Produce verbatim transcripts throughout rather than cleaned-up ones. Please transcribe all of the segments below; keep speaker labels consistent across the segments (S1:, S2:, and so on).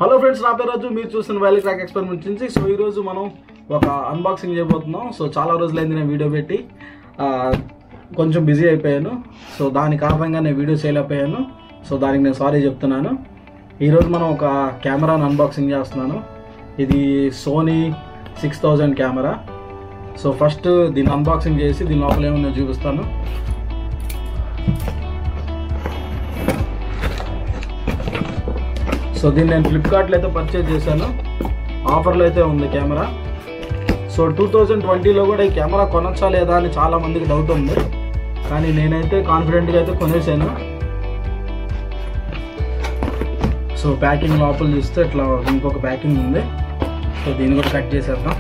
S1: Hello friends, నా పేరు రాజు. మీరు చూస్తున్న వ్యాలీ క్రాక్ ఎక్స్పెరిమెంట్ నుంచి. సో ఈరోజు మనం ఒక అన్బాక్సింగ్ చేయబోతున్నాం. సో చాలా రోజులైంది నేను వీడియో పెట్టి, కొంచెం బిజీ అయిపోయాను. సో దాని కారణంగా నేను వీడియో చేయలేకపోయాను. సో దానికి నేను సారీ చెప్తున్నాను. ఈరోజు మనం ఒక కెమెరాను అన్బాక్సింగ్ చేస్తున్నాను. ఇది Sony six thousand camera. So first దీన్ని అన్బాక్సింగ్ చేసి దీని లోపల ఏమన్నా చూపిస్తాను. సో దీన్ని నేను ఫ్లిప్కార్ట్లో అయితే పర్చేజ్ చేశాను. ఆఫర్లో అయితే ఉంది కెమెరా. సో టూ థౌజండ్ ట్వంటీలో కూడా ఈ కెమెరా కొనొచ్చా లేదా అని చాలామందికి డౌట్ ఉంది, కానీ నేనైతే కాన్ఫిడెంట్గా అయితే కొనేసాను. సో ప్యాకింగ్ లోపల చూస్తే ఇట్లా ఇంకొక ప్యాకింగ్ ఉంది. సో దీన్ని కూడా కట్ చేసేద్దాం.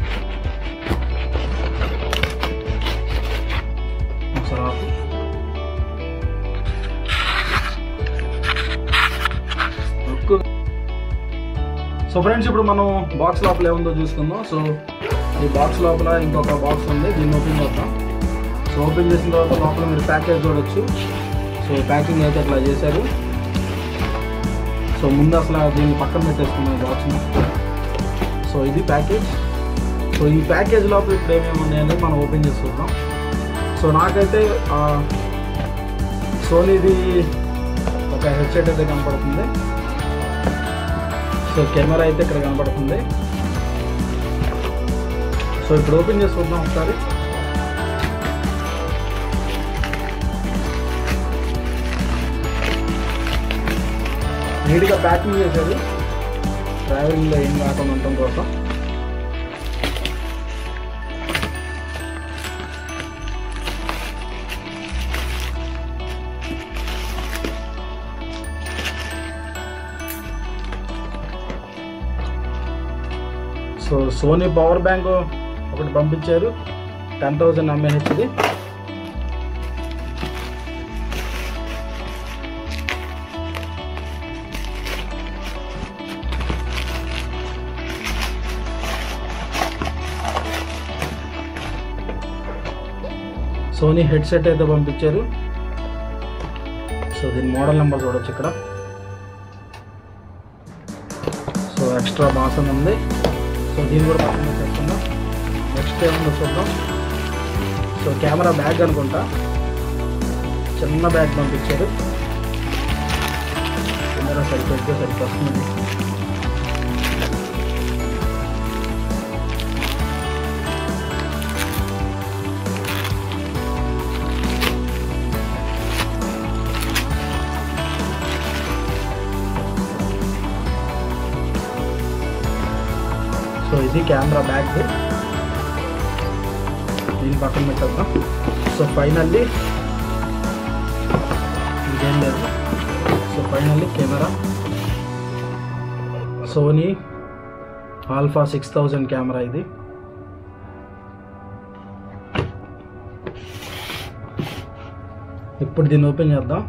S1: సో ఫ్రెండ్స్, ఇప్పుడు మనం బాక్స్ లోపల ఏముందో చూసుకుందాం. సో ఈ బాక్స్ లోపల ఇంకొక బాక్స్ ఉంది, దీన్ని ఓపెన్ చేద్దాం. సో ఓపెన్ చేసిన తర్వాత లోపల మీరు ప్యాకేజ్ చూడొచ్చు. సో ప్యాకింగ్ అయితే ఇట్లా చేశారు. సో ముందు అసలు దీన్ని పక్కన పెట్టేసుకున్నాం బాక్స్ని. సో ఇది ప్యాకేజ్. సో ఈ ప్యాకేజ్ లోపల ఇప్పుడు ఏమేమి ఉన్నాయని మనం ఓపెన్ చేసి చూద్దాం. సో నాకైతే సోనీది ఒక హెడ్సెట్ అయితే కనపడుతుంది. సో కెమెరా అయితే ఇక్కడ కనపడుతుంది. సో ఇప్పుడు ఓపెన్ చేసి చూద్దాం ఒకసారి. నీట్గా ప్యాకింగ్ చేశారు, ట్రావెలింగ్లో ఏం కాకుండా ఉండటం కోసం. సో సోనీ పవర్ బ్యాంక్ ఒకటి పంపించారు, టెన్ థౌజండ్ ఎంఏహెచ్ది. సోనీ హెడ్సెట్ అయితే పంపించారు. సో దీని మోడల్ నెంబర్ చూడొచ్చు ఇక్కడ. సో ఎక్స్ట్రా బాసం ఉంది. సో దీన్ని కూడా పక్కన చేస్తున్నాం. నెక్స్ట్ ఏమన్నా చూద్దాం. సో కెమెరా బ్యాగ్ అనుకుంటా, చిన్న బ్యాగ్ పంపించారు. కెమెరా సరిపెడితే సరిపోతుంది. సో ఇది కెమెరా బ్యాగ్, దీని పక్కన పెట్టేద్దాం. సో ఫైనల్లీ ఇదేం లేదు. So finally camera Sony Alpha six thousand camera ఇది. ఇప్పుడు దీన్ని ఓపెన్ చేద్దాం.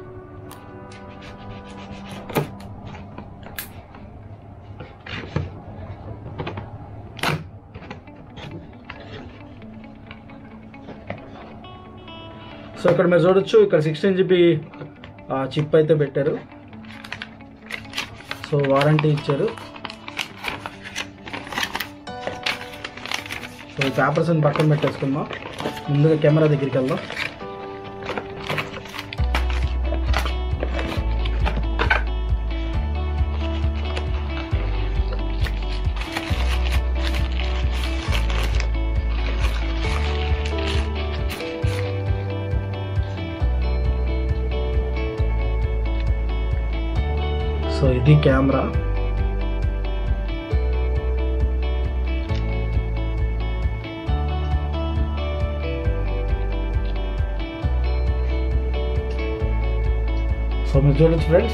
S1: సో ఇక్కడ మీరు చూడొచ్చు, ఇక్కడ సిక్స్టీన్ జీబీ చిప్ అయితే పెట్టారు. సో వారంటీ ఇచ్చారు. సో ఈ పేపర్స్ అని పక్కన పెట్టేసుకుందాం. ముందుగా కెమెరా దగ్గరికి వెళ్దాం. సో ఇది కెమెరా. సో మీరు చూడొచ్చు ఫ్రెండ్స్,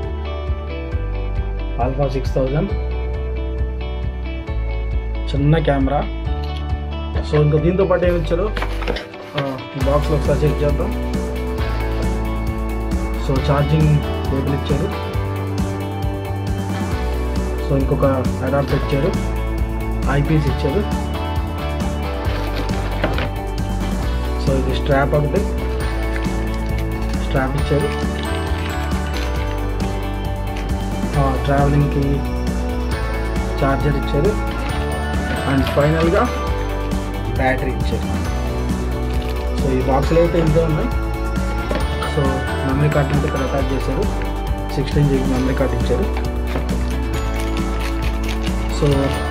S1: ఆల్ఫా సిక్స్ థౌజండ్ చిన్న కెమెరా. సో ఇంకా దీంతో పాటు ఏమి ఇచ్చారు బాక్స్లో ఒకసారి చెక్ చేద్దాం. సో ఛార్జింగ్ కేబుల్ ఇచ్చారు. సో ఇంకొక అడాప్టర్ ఇచ్చారు, ఐపీస్ ఇచ్చారు. సో ఇది స్ట్రాప్ ఒకటి, స్ట్రాప్ ఇచ్చారు. ట్రావెలింగ్కి ఛార్జర్ ఇచ్చారు అండ్ ఫైనల్గా బ్యాటరీ ఇచ్చారు. సో ఈ బాక్స్లో అయితే ఇంతే ఉన్నాయి. సో మెమరీ కార్డ్ అయితే ఇక్కడ అటాచ్ చేశారు. సిక్స్టీన్ జీబీ మెమరీ కార్డ్ ఇచ్చారు. సో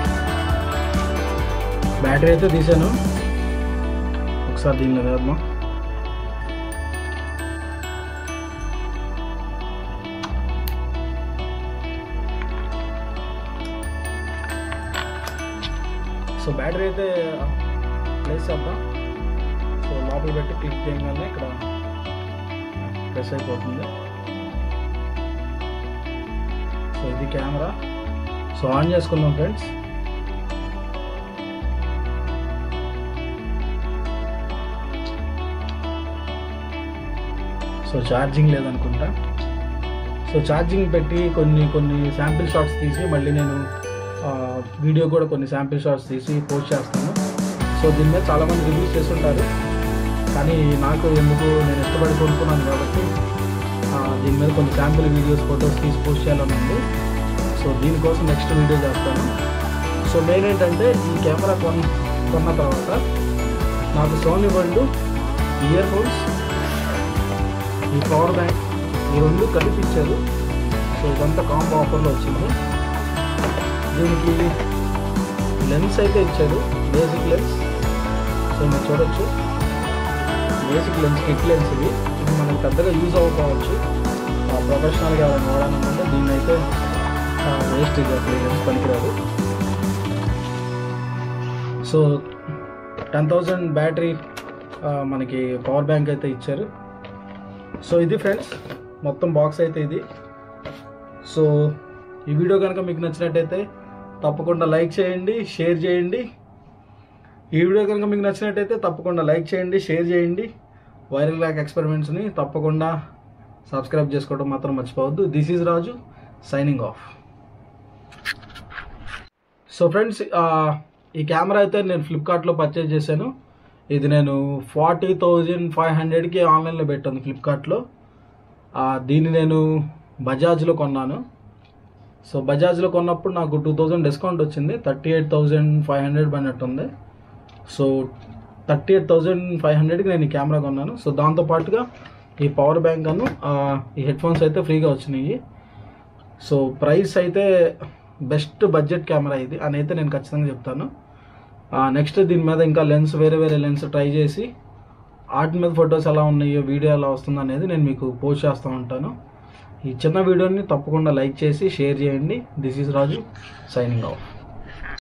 S1: బ్యాటరీ అయితే తీసాను, ఒకసారి దీనిలో వేద్దాం. సో బ్యాటరీ అయితే ప్లేస్ చేద్దాం. సో లోపల పెట్టి క్లిక్ చేయగానే ఇక్కడ ప్రెస్ అయిపోతుంది. సో ఇది కెమెరా. సో ఆన్ చేసుకుందాం ఫ్రెండ్స్. సో ఛార్జింగ్ లేదనుకుంటా. సో ఛార్జింగ్ పెట్టి కొన్ని కొన్ని శాంపిల్ షాట్స్ తీసి మళ్ళీ నేను వీడియో కూడా కొన్ని శాంపిల్ షాట్స్ తీసి పోస్ట్ చేస్తాను. సో దీని మీద చాలామంది రివ్యూస్ చేస్తుంటారు, కానీ నాకు ఎందుకు నేను ఇష్టపడి కొనుక్కున్నాను కాబట్టి దీని మీద కొన్ని శాంపిల్ వీడియోస్ ఫొటోస్ తీసి పోస్ట్ చేయాలని ఉంది. సో దీనికోసం నెక్స్ట్ వీడియో చేస్తాను. సో మెయిన్ ఏంటంటే ఈ కెమెరా కొన్న కొన్న తర్వాత నాకు సోనీ వాళ్ళు ఇయర్ ఫోన్స్, ఈ పవర్ బ్యాంక్, ఈ రెండు కలిపి ఇచ్చారు. సో ఇదంతా కాంబో ఆఫర్లో వచ్చింది. దీనికి లెన్స్ అయితే ఇచ్చారు, బేసిక్ లెన్స్. సో మీరు చూడొచ్చు, బేసిక్ లెన్స్, కిట్ లెన్స్. ఇది ఇది మనకు పెద్దగా యూజ్ అవ్వకపోవచ్చు. ప్రొఫెషనల్గా ఎవరైనా వాడాలనుకుంటే దీన్ని అయితే వేస్ట్ ఇది అసలు లెన్స్ పనికిరాదు. సో టెన్ థౌజండ్ బ్యాటరీ, మనకి పవర్ బ్యాంక్ అయితే ఇచ్చారు. సో ఇది ఫ్రెండ్స్ మొత్తం బాక్స్ అయితే ఇది. సో ఈ వీడియో కనుక మీకు నచ్చినట్టయితే తప్పకుండా లైక్ చేయండి, షేర్ చేయండి. ఈ వీడియో కనుక మీకు నచ్చినట్టయితే తప్పకుండా లైక్ చేయండి, షేర్ చేయండి. వైరల్ ల్యాక్ ఎక్స్పెరిమెంట్స్ని తప్పకుండా సబ్స్క్రైబ్ చేసుకోవడం మాత్రం మర్చిపోవద్దు. This is Raju signing off. So friends, ఈ కెమెరా అయితే నేను ఫ్లిప్కార్ట్లో పర్చేజ్ చేశాను. ఇది నేను ఫార్టీ థౌజండ్ ఫైవ్ హండ్రెడ్కి ఆన్లైన్లో పెట్టాను ఫ్లిప్కార్ట్లో. దీన్ని నేను బజాజ్లో కొన్నాను. సో బజాజ్లో కొన్నప్పుడు నాకు టూ థౌజండ్ డిస్కౌంట్ వచ్చింది, thirty eight thousand five hundred పడినట్టుంది. So thirty eight thousand five హండ్రెడ్కి నేను ఈ కెమెరా కొన్నాను. సో దాంతోపాటుగా ఈ పవర్ బ్యాంక్ అను ఈ హెడ్ ఫోన్స్ అయితే ఫ్రీగా వచ్చినాయి. సో ప్రైస్ అయితే బెస్ట్ బడ్జెట్ కెమెరా ఇది అని అయితే నేను ఖచ్చితంగా చెప్తాను. నెక్స్ట్ దీని మీద ఇంకా లెన్స్, వేరే వేరే లెన్స్ ట్రై చేసి వాటి మీద ఫొటోస్ ఎలా ఉన్నాయో, వీడియో ఎలా వస్తుందో అనేది నేను మీకు పోస్ట్ చేస్తూ ఉంటాను. ఈ చిన్న వీడియోని తప్పకుండా లైక్ చేసి షేర్ చేయండి. This is Raju signing of.